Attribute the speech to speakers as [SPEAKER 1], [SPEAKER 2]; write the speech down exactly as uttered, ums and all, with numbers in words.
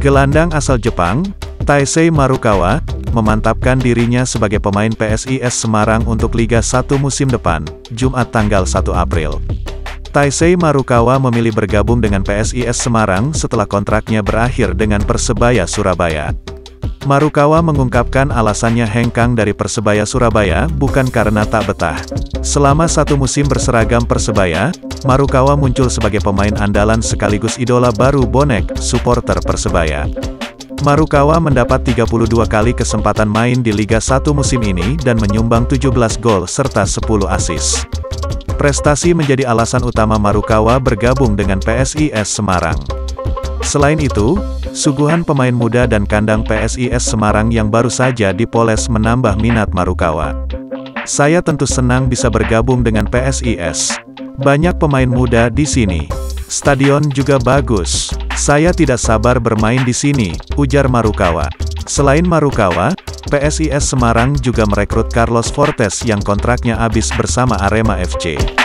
[SPEAKER 1] Gelandang asal Jepang, Taisei Marukawa, memantapkan dirinya sebagai pemain P S I S Semarang untuk Liga satu musim depan, Jumat tanggal satu April. Taisei Marukawa memilih bergabung dengan P S I S Semarang setelah kontraknya berakhir dengan Persebaya Surabaya. Marukawa mengungkapkan alasannya hengkang dari Persebaya Surabaya bukan karena tak betah. Selama satu musim berseragam Persebaya, Marukawa muncul sebagai pemain andalan sekaligus idola baru bonek supporter Persebaya. Marukawa mendapat tiga puluh dua kali kesempatan main di Liga satu musim ini dan menyumbang tujuh belas gol serta sepuluh assist. Prestasi menjadi alasan utama Marukawa bergabung dengan P S I S Semarang. Selain itu, suguhan pemain muda dan kandang P S I S Semarang yang baru saja dipoles menambah minat Marukawa. Saya tentu senang bisa bergabung dengan P S I S. Banyak pemain muda di sini. Stadion juga bagus. Saya tidak sabar bermain di sini, ujar Marukawa. Selain Marukawa, P S I S Semarang juga merekrut Carlos Fortes yang kontraknya habis bersama Arema F C.